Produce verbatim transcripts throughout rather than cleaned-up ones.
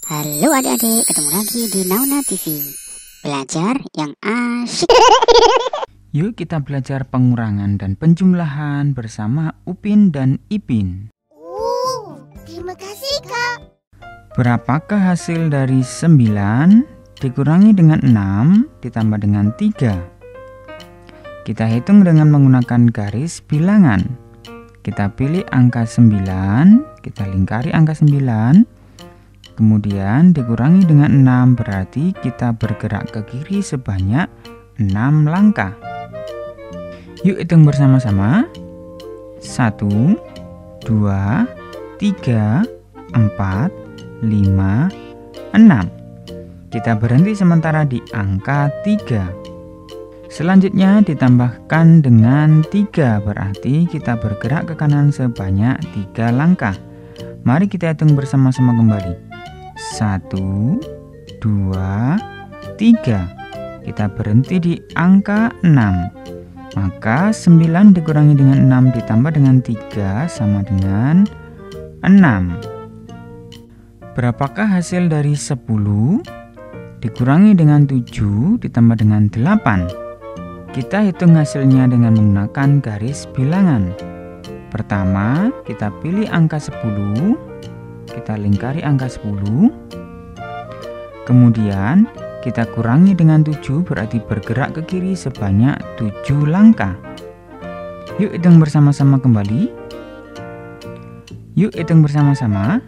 Halo adik-adik, ketemu lagi di Nauna T V. Belajar yang asyik. Yuk kita belajar pengurangan dan penjumlahan bersama Upin dan Ipin. Oh, terima kasih Kak. Berapakah hasil dari sembilan dikurangi dengan enam ditambah dengan tiga? Kita hitung dengan menggunakan garis bilangan. Kita pilih angka sembilan, kita lingkari angka sembilan. Kemudian dikurangi dengan enam, berarti kita bergerak ke kiri sebanyak enam langkah. Yuk hitung bersama-sama. satu, dua, tiga, empat, lima, enam. Kita berhenti sementara di angka tiga. Selanjutnya ditambahkan dengan tiga, berarti kita bergerak ke kanan sebanyak tiga langkah. Mari kita hitung bersama-sama kembali. satu, dua, tiga. Kita berhenti di angka enam. Maka sembilan dikurangi dengan enam ditambah dengan tiga sama dengan enam. Berapakah hasil dari sepuluh dikurangi dengan tujuh ditambah dengan delapan? Kita hitung hasilnya dengan menggunakan garis bilangan. Pertama, kita pilih angka sepuluh. Kita lingkari angka sepuluh. Kemudian kita kurangi dengan tujuh, berarti bergerak ke kiri sebanyak tujuh langkah. Yuk hitung bersama-sama kembali. Yuk hitung bersama-sama.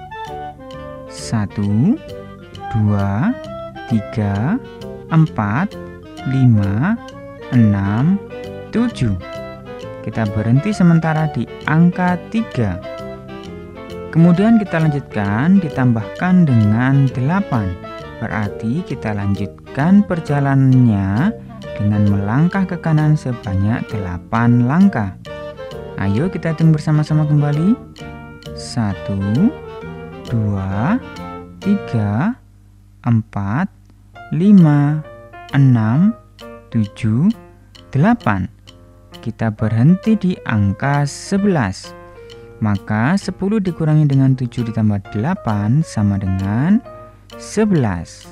satu, dua, tiga, empat, lima, enam, tujuh. Kita berhenti sementara di angka tiga. Kemudian kita lanjutkan ditambahkan dengan delapan. Berarti kita lanjutkan perjalanannya dengan melangkah ke kanan sebanyak delapan langkah. Ayo kita hitung bersama-sama kembali. satu, dua, tiga, empat, lima, enam, tujuh, delapan. Kita berhenti di angka sebelas. Maka sepuluh dikurangi dengan tujuh ditambah delapan sama dengan sebelas.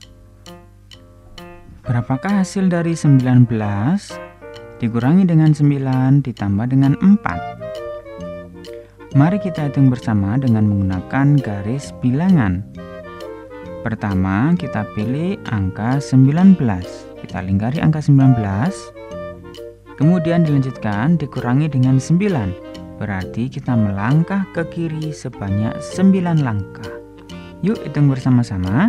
Berapakah hasil dari sembilan belas dikurangi dengan sembilan ditambah dengan empat? Mari kita hitung bersama dengan menggunakan garis bilangan. Pertama, kita pilih angka sembilan belas. Kita lingkari angka sembilan belas. Kemudian dilanjutkan dikurangi dengan sembilan. Berarti kita melangkah ke kiri sebanyak sembilan langkah. Yuk hitung bersama-sama.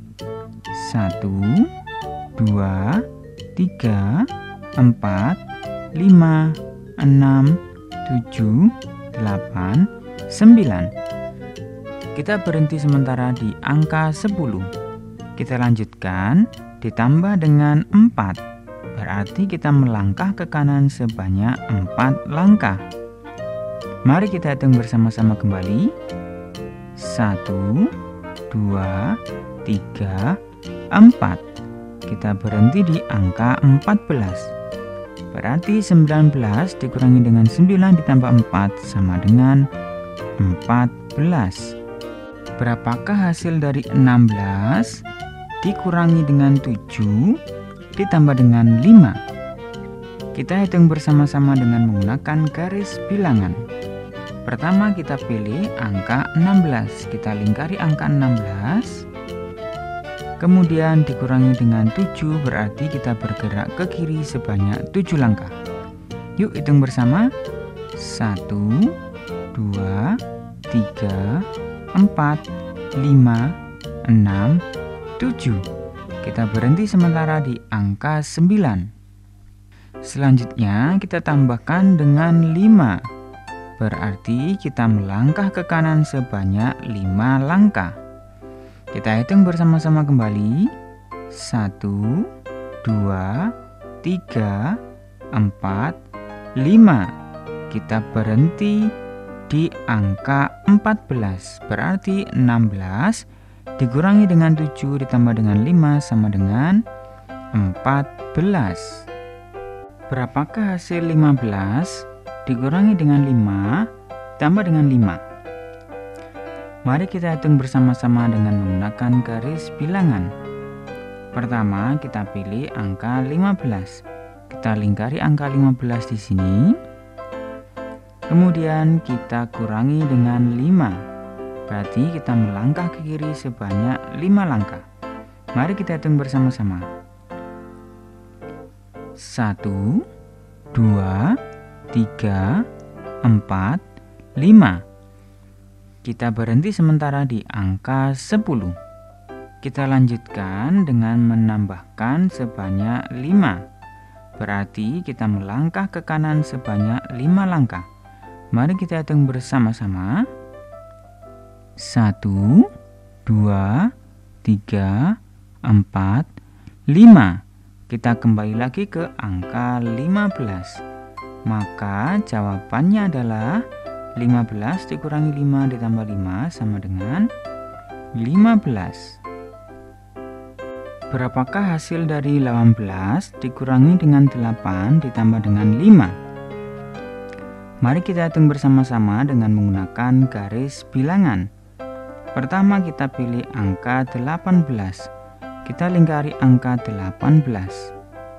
satu, dua, tiga, empat, lima, enam, tujuh, delapan, sembilan. Kita berhenti sementara di angka sepuluh. Kita lanjutkan ditambah dengan empat. Berarti kita melangkah ke kanan sebanyak empat langkah. Mari kita hitung bersama-sama kembali. satu, dua, tiga, empat. Kita berhenti di angka empat belas. Berarti sembilan belas dikurangi dengan sembilan ditambah empat sama dengan empat belas. Berapakah hasil dari enam belas dikurangi dengan tujuh ditambah dengan lima? Kita hitung bersama-sama dengan menggunakan garis bilangan. Pertama kita pilih angka enam belas, kita lingkari angka enam belas. Kemudian dikurangi dengan tujuh, berarti kita bergerak ke kiri sebanyak tujuh langkah. Yuk hitung bersama. satu, dua, tiga, empat, lima, enam, tujuh. Kita berhenti sementara di angka sembilan. Selanjutnya kita tambahkan dengan lima. Berarti kita melangkah ke kanan sebanyak lima langkah. Kita hitung bersama-sama kembali. satu, dua, tiga, empat, lima. Kita berhenti di angka empat belas. Berarti enam belas dikurangi dengan tujuh ditambah dengan lima sama dengan empat belas. Berapakah hasil lima belas dikurangi dengan lima tambah dengan lima? Mari kita hitung bersama-sama dengan menggunakan garis bilangan. Pertama, kita pilih angka lima belas. Kita lingkari angka lima belas di sini. Kemudian kita kurangi dengan lima. Berarti kita melangkah ke kiri sebanyak lima langkah. Mari kita hitung bersama-sama. satu, dua, tiga, empat, lima. Kita berhenti sementara di angka sepuluh. Kita lanjutkan dengan menambahkan sebanyak lima. Berarti kita melangkah ke kanan sebanyak lima langkah. Mari kita hitung bersama-sama. satu, dua, tiga, empat, lima. Kita kembali lagi ke angka lima belas. Maka jawabannya adalah lima belas dikurangi lima ditambah lima sama dengan lima belas. Berapakah hasil dari delapan belas dikurangi dengan delapan ditambah dengan lima? Mari kita hitung bersama-sama dengan menggunakan garis bilangan. Pertama kita pilih angka delapan belas. Kita lingkari angka delapan belas.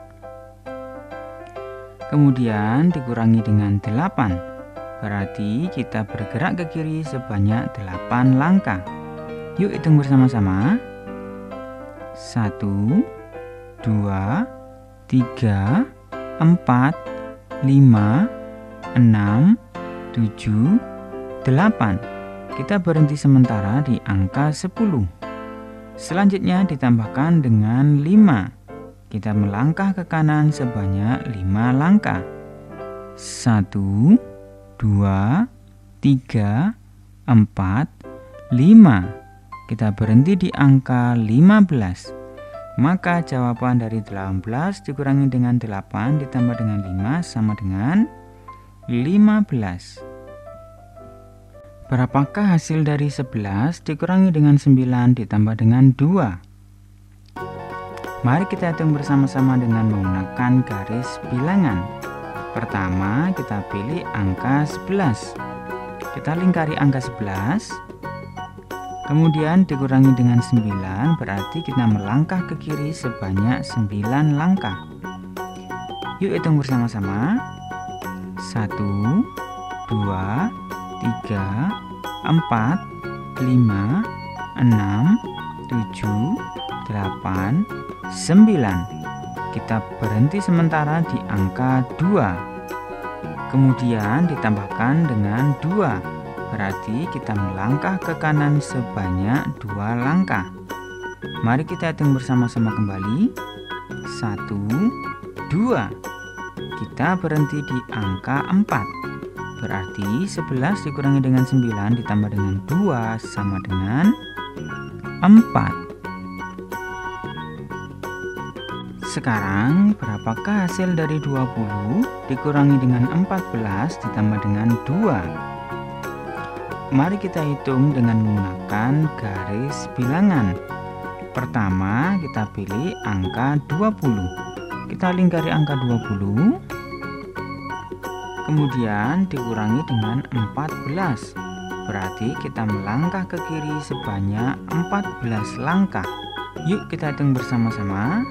Kemudian dikurangi dengan delapan. Berarti kita bergerak ke kiri sebanyak delapan langkah. Yuk hitung bersama-sama. satu, dua, tiga, empat, lima, enam, tujuh, delapan. Kita berhenti sementara di angka sepuluh. Selanjutnya ditambahkan dengan lima. Kita melangkah ke kanan sebanyak lima langkah. satu, dua, tiga, empat, lima. Kita berhenti di angka lima belas. Maka jawaban dari delapan belas dikurangi dengan delapan ditambah dengan lima sama dengan lima belas. Berapakah hasil dari sebelas dikurangi dengan sembilan ditambah dengan dua? Mari kita hitung bersama-sama dengan menggunakan garis bilangan. Pertama, kita pilih angka sebelas. Kita lingkari angka sebelas. Kemudian dikurangi dengan sembilan, berarti kita melangkah ke kiri sebanyak sembilan langkah. Yuk hitung bersama-sama. satu, dua, tiga, empat, lima, enam, tujuh, delapan, sembilan. Kita berhenti sementara di angka dua. Kemudian ditambahkan dengan dua. Berarti kita melangkah ke kanan sebanyak dua langkah. Mari kita hitung bersama-sama kembali. satu, dua. Kita berhenti di angka empat. Berarti sebelas dikurangi dengan sembilan ditambah dengan dua sama dengan empat. Sekarang berapakah hasil dari dua puluh dikurangi dengan empat belas ditambah dengan dua? Mari kita hitung dengan menggunakan garis bilangan. Pertama kita pilih angka dua puluh. Kita lingkari angka dua puluh. Kemudian dikurangi dengan empat belas. Berarti kita melangkah ke kiri sebanyak empat belas langkah. Yuk kita hitung bersama-sama.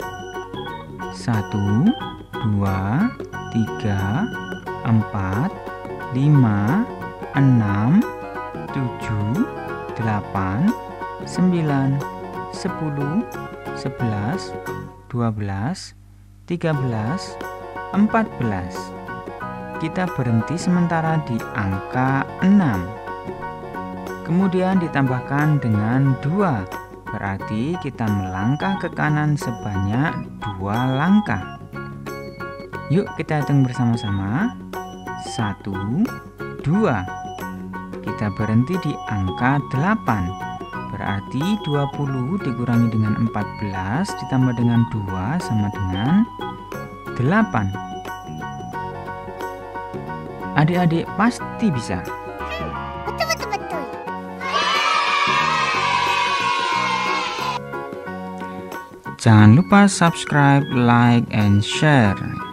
satu, dua, tiga, empat, lima, enam, tujuh, delapan, sembilan, sepuluh, sebelas, dua belas, tiga belas, empat belas. Kita berhenti sementara di angka enam. Kemudian ditambahkan dengan dua. Berarti kita melangkah ke kanan sebanyak dua langkah. Yuk kita hitung bersama-sama. satu, dua. Kita berhenti di angka delapan. Berarti dua puluh dikurangi dengan empat belas ditambah dengan dua sama dengan delapan. Adik-adik pasti bisa. Betul, betul, betul. Jangan lupa subscribe, like, and share.